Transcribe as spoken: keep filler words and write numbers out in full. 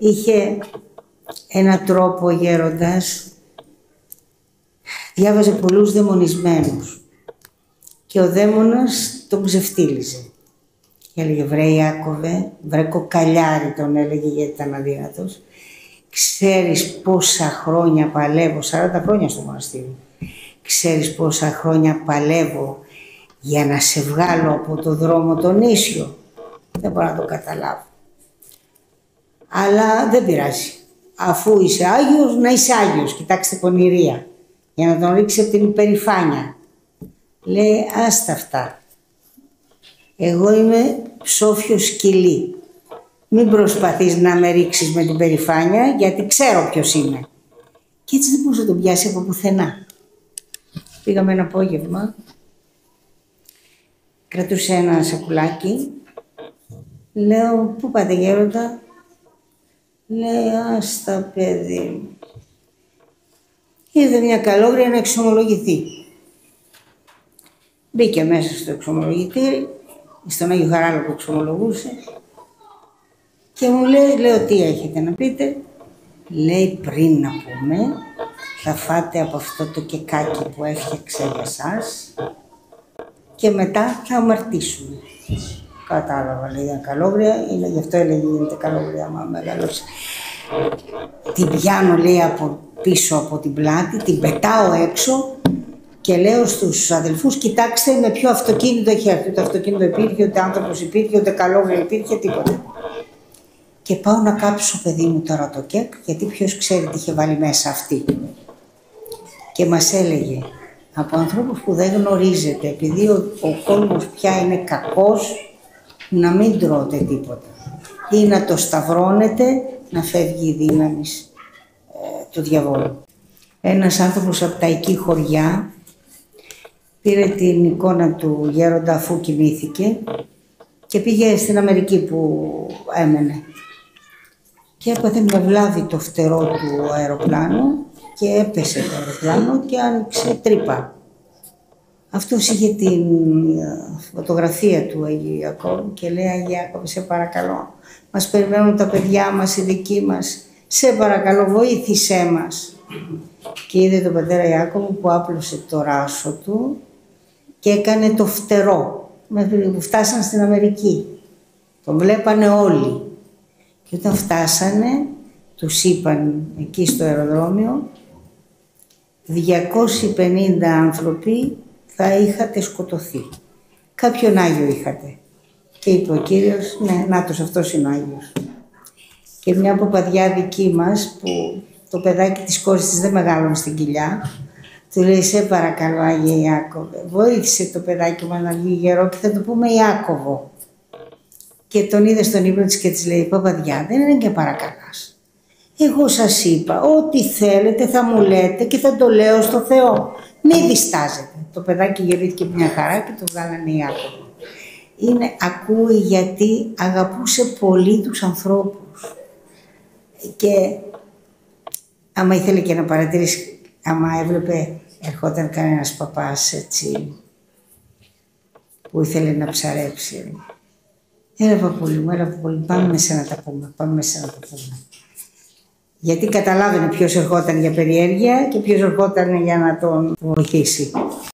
είχε ένα τρόπο ο γέροντας, διάβαζε πολλούς δαιμονισμένους και ο δαίμονας τον ξεφτύλιζε. Και έλεγε βρε Ιάκωβε, βρε κοκαλιάρη τον έλεγε γιατί ήταν αδύνατος. Ξέρεις πόσα χρόνια παλεύω, σαράντα χρόνια στο μοναστήρι, ξέρεις πόσα χρόνια παλεύω για να σε βγάλω από το δρόμο τον ίσιο. Δεν μπορώ να το καταλάβω. Αλλά δεν πειράζει. Αφού είσαι Άγιος, να είσαι Άγιος. Κοιτάξτε πονηρία. Για να τον ρίξει από την υπερηφάνεια. Λέει άστα αυτά. Εγώ είμαι ψόφιο σκυλί. Μην προσπαθείς να με ρίξεις με την περηφάνεια, γιατί ξέρω ποιος είμαι. Και έτσι δεν μπορούσε να τον πιάσει από πουθενά. Πήγαμε ένα απόγευμα, κρατούσε ένα σακουλάκι. Λέω, πού πάτε γέροντα? Λέει, άστα παιδί μου. Είδε μια καλόγρια να εξομολογηθεί. Μπήκε μέσα στο εξομολογητήρι, στον Άγιο Χαράλαμπο που εξομολογούσε και μου λέει, λέω, τι έχετε να πείτε? Λέει, πριν να πούμε, θα φάτε από αυτό το κεκάκι που έφτιαξε για σας και μετά θα αμαρτήσουμε. Κατάλαβα, λέει, είναι καλόγρια, είναι, γι' αυτό έλεγε γίνεται καλόγρια, άμα μεγαλώσει. Την πιάνω, λέει, από πίσω από την πλάτη, την πετάω έξω και λέω στους αδελφούς, κοιτάξτε με ποιο αυτοκίνητο έχει έρθει. Ούτε αυτοκίνητο υπήρχε, ούτε άνθρωπος υπήρχε, ούτε καλόγρια υπήρχε, τίποτα. Και πάω να κάψω, παιδί μου, τώρα το κεκ, γιατί ποιος ξέρει τι είχε βάλει μέσα αυτή. Και μας έλεγε, από ανθρώπους που δεν γνωρίζετε, επειδή ο, ο κόσμος πια είναι κακός, να μην τρώτε τίποτα ή να το σταυρώνετε, να φεύγει η δύναμη ε, του διαβόλου. Ένας άνθρωπος από τα εκεί χωριά πήρε την εικόνα του γέροντα αφού κοιμήθηκε και πήγε στην Αμερική που έμενε και έπαθε μια βλάβη το φτερό του αεροπλάνου και έπεσε το αεροπλάνο και άνοιξε τρύπα. Αυτός είχε την φωτογραφία του Αγίου Ιακώβου και λέει, Αγία Ιακώβη, σε παρακαλώ, μας περιμένουν τα παιδιά μας, οι δικοί μας, σε παρακαλώ βοήθησέ μας. Και είδε τον πατέρα Ιάκωβο που άπλωσε το ράσο του και έκανε το φτερό, μέχρι που φτάσαν στην Αμερική. Τον βλέπανε όλοι. Και όταν φτάσανε, τους είπαν εκεί στο αεροδρόμιο, διακόσιοι πενήντα άνθρωποι θα είχατε σκοτωθεί. Κάποιον Άγιο είχατε. Και είπε ο Κύριος, ναι, νάτος, αυτός είναι ο Άγιος. Και μια παπαδιά δική μας, που το παιδάκι της κόρης της δεν μεγάλωνε στην κοιλιά, του λέει, σε παρακαλώ Άγιε Ιάκωβε, βοήθησε το παιδάκι μας να βγει γερό και θα το πούμε Ιάκωβο. Και τον είδε στον ύπνο της και της λέει, παπαδιά, δεν είναι και παρακαλάς. Εγώ σας είπα, ό,τι θέλετε θα μου λέτε και θα το λέω στο Θεό. Μην διστάζετε. Το παιδάκι γυρίστηκε μια χαρά και το βγάλανε Ιάκωβο. Είναι, ακούει γιατί αγαπούσε πολύ τους ανθρώπους. Και άμα ήθελε και να παρατηρήσει, άμα έβλεπε, ερχόταν κανένας παπάς έτσι, που ήθελε να ψαρέψει. Έλα Παπούλη μου, έλα Παπούλη, πάμε μέσα να τα πούμε, πάμε μέσα να τα πούμε. Γιατί καταλάβαινε ποιος ερχόταν για περιέργεια και ποιος ερχόταν για να τον βοηθήσει.